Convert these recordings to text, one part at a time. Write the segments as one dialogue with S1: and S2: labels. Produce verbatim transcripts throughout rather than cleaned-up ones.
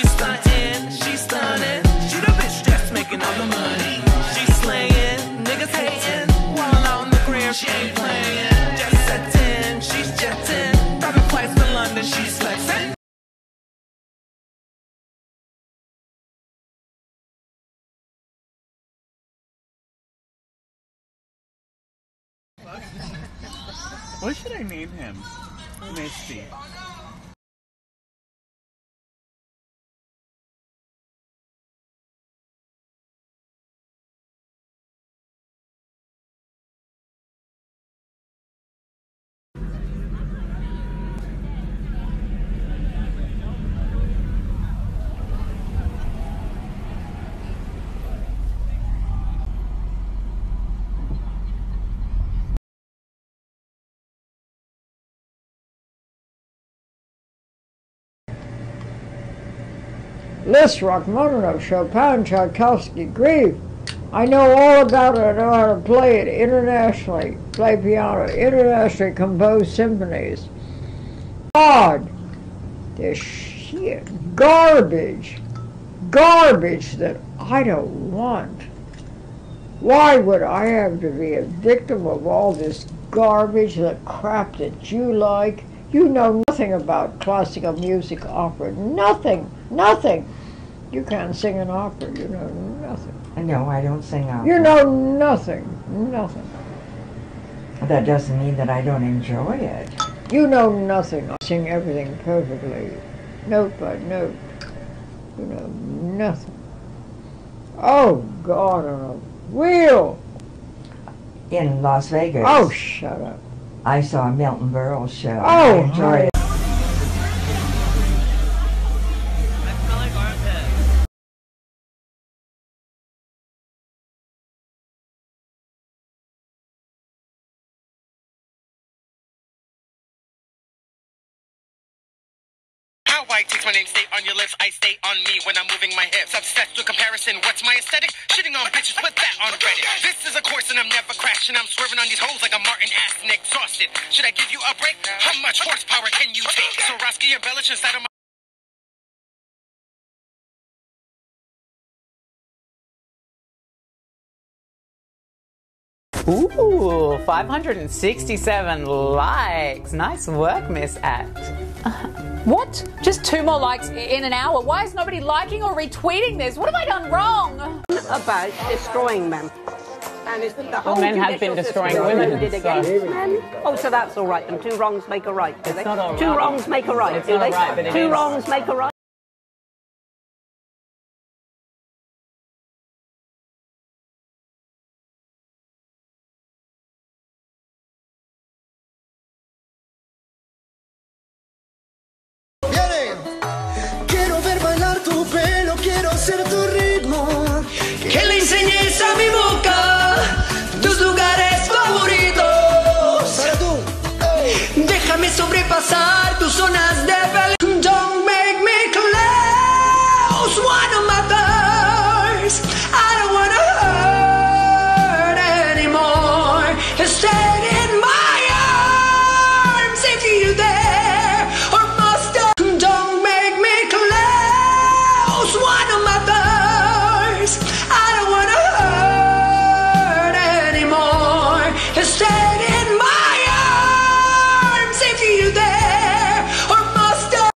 S1: She's stuntin', she's stunning. She the bitch that's making all the money. She's slaying, niggas hating. While out in the crib, she ain't playing. Just settin', she's jettin'. Private flights to London, she's flexin'.
S2: What should I name him? Misty.
S3: Liszt, Rachmaninoff, Chopin, Tchaikovsky, Grieg. I know all about it. I know how to play it internationally, play piano, internationally composed symphonies. God, this shit, garbage, garbage that I don't want. Why would I have to be a victim of all this garbage, the crap that you like? You know nothing about classical music, opera, nothing, nothing. You can't sing an opera, you know nothing.
S4: No, I don't sing opera.
S3: You know nothing, nothing.
S4: That doesn't mean that I don't enjoy it.
S3: You know nothing. I sing everything perfectly, note by note. You know nothing. Oh, God, on a wheel.
S4: In Las Vegas.
S3: Oh, shut up.
S4: I saw a Milton Berle show.
S3: Oh,
S4: I enjoyed it.
S5: How white takes my name, stay on your lips, I stay on me when I'm moving my hips. Obsessed with comparison, what's my aesthetic? Shitting on bitches, put that on Reddit. This is a course and I'm never crashing. I'm swerving on these hoes like a Martin ass and exhausted. Should I give you a break? How much horsepower can you take? Swarovski and Belich inside of my...
S6: Ooh, five hundred sixty-seven likes. Nice work, Miss Act.
S7: What? Just two more likes in an hour? Why is nobody liking or retweeting this? What have I done wrong?
S8: About destroying men. And it's the whole
S6: well, men have been destroying women.
S8: Did against
S6: so.
S8: men. Oh, so that's all right. And two wrongs make a right, do
S6: it's
S8: they?
S6: Not all
S8: two
S6: right.
S8: wrongs make a right,
S6: it's
S8: do
S6: not
S8: they?
S6: Right, but it
S8: two
S6: is.
S8: wrongs make a right.
S9: Quiero ver bailar tu pelo, quiero ser tu ritmo. Que le enseñes a mi boca tus lugares favoritos. Para tú. Déjame sobrepasar tus zonas de peligro. Don't make me close one of my doors. I don't wanna hurt anymore. Stay in my arms if you there. Or must I? Don't make me close one of my doors. I don't wanna hurt anymore. Stay in my arms if you there. Or must I?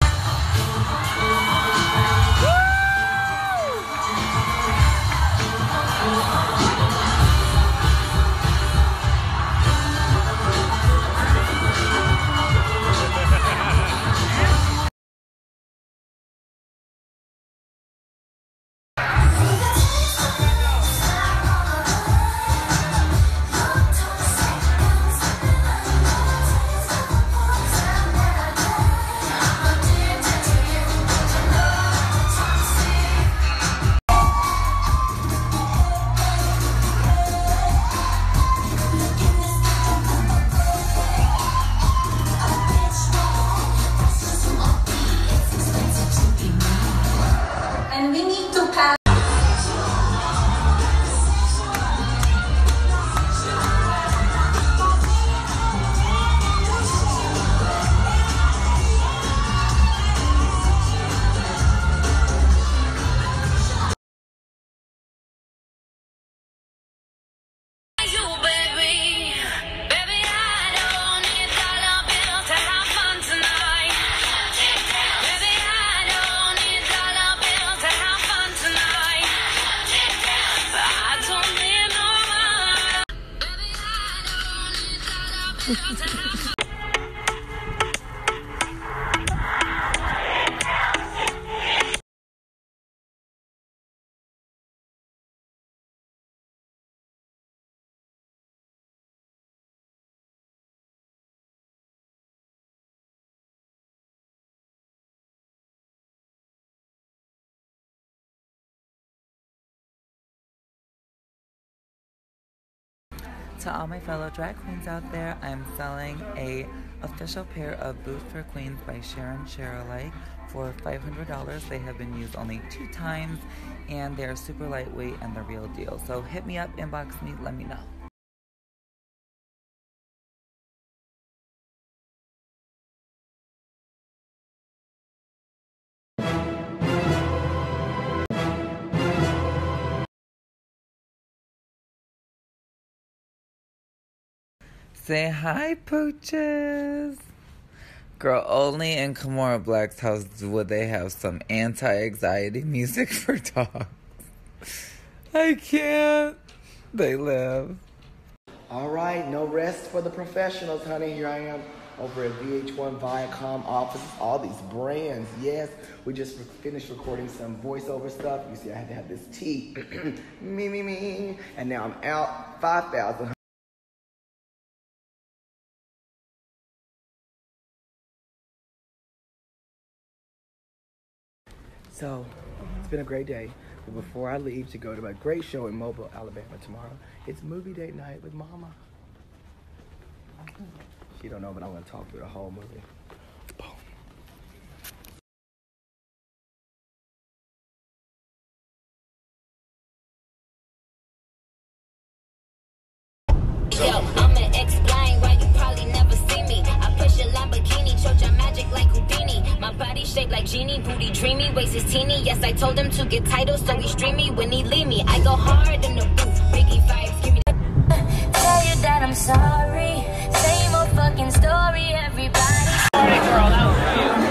S10: And we need to pass. To all my fellow drag queens out there, I'm selling a official pair of boots for queens by Sharon Sherrilite for five hundred dollars. They have been used only two times, and they're super lightweight and the real deal. So hit me up, inbox me, let me know. Say hi, pooches. Girl, only in Kimora Black's house would they have some anti-anxiety music for dogs. I can't. They live.
S11: All right, no rest for the professionals, honey. Here I am over at V H one Viacom offices, all these brands. Yes, we just finished recording some voiceover stuff. You see, I had to have this tea. me, me, me. And now I'm out five thousand. So, it's been a great day. But before I leave to go to my great show in Mobile, Alabama tomorrow, it's movie date night with Mama. She don't know, but I'm going to talk through the whole movie. Boom.
S12: Yo, I'ma explain why you probably never see me. I push a Lamborghini, choke your magic like Houdini. My body shaped like Genie, booty dreamy, waist is teeny. Yes, I told him to get titles, so he stream me when he leave me. I go hard in the booth, Biggie vibes, give me that. Tell you that I'm sorry, same old fucking story, everybody. Sorry, girl, that was for you.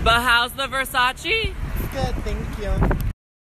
S10: But how's the Versace?
S13: Good, thank you.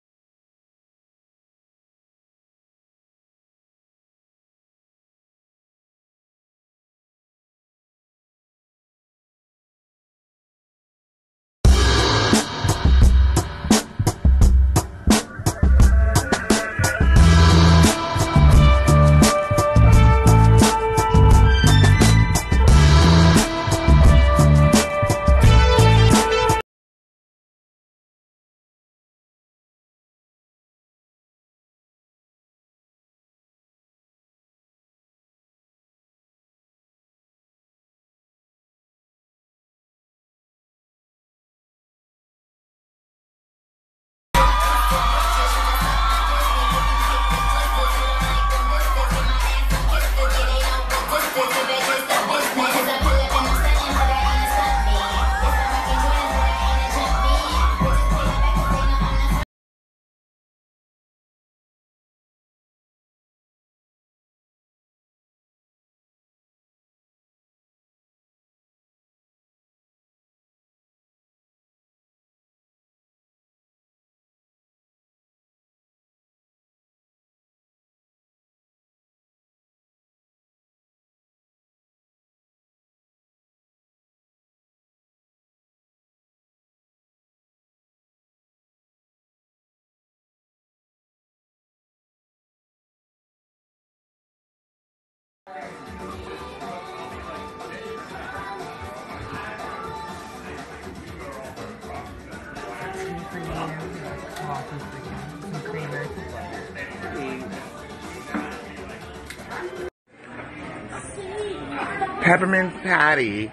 S14: Peppermint Patty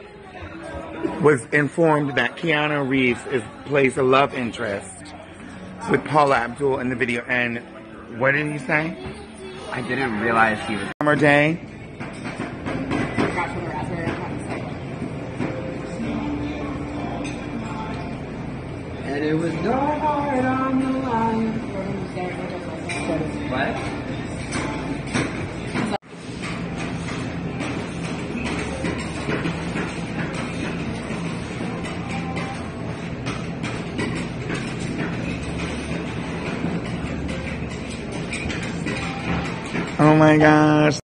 S14: was informed that Keanu Reeves is plays a love interest with Paula Abdul in the video, and what did he say?
S15: I didn't realize he was.
S14: Summer Day.
S15: And it was no heart on the line. What?
S14: Oh my gosh.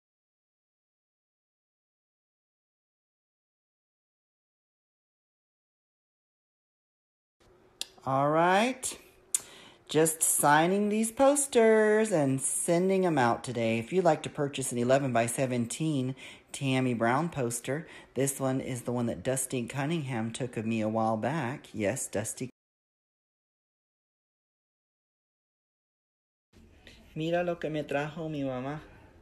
S13: All right. Just signing these posters and sending them out today. If you'd like to purchase an eleven by seventeen Tammy Brown poster, this one is the one that Dusty Cunningham took of me a while back. Yes, Dusty. Mira lo que me trajo mi mamá.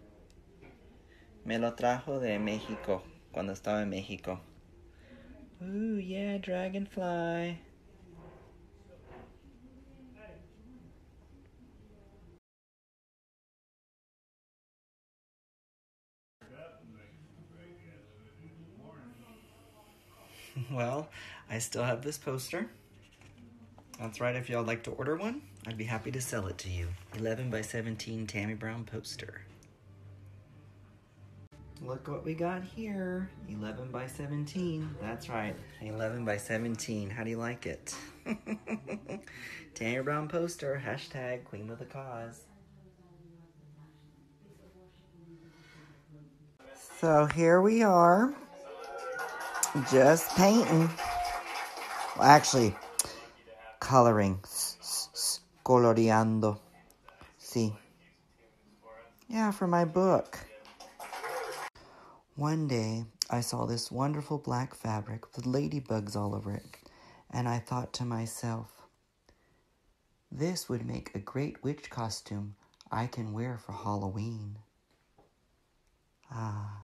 S13: Me lo trajo de México, cuando estaba en México. Ooh, yeah, dragonfly. Well, I still have this poster. That's right, if y'all like to order one, I'd be happy to sell it to you. eleven by seventeen Tammy Brown poster. Look what we got here. eleven by seventeen. That's right, eleven by seventeen. How do you like it? Tammy Brown poster, hashtag Queen of the Cause. So here we are. Just painting. Well, actually, coloring. Coloreando. See? Yeah, for my book. One day, I saw this wonderful black fabric with ladybugs all over it, and I thought to myself, this would make a great witch costume I can wear for Halloween. Ah.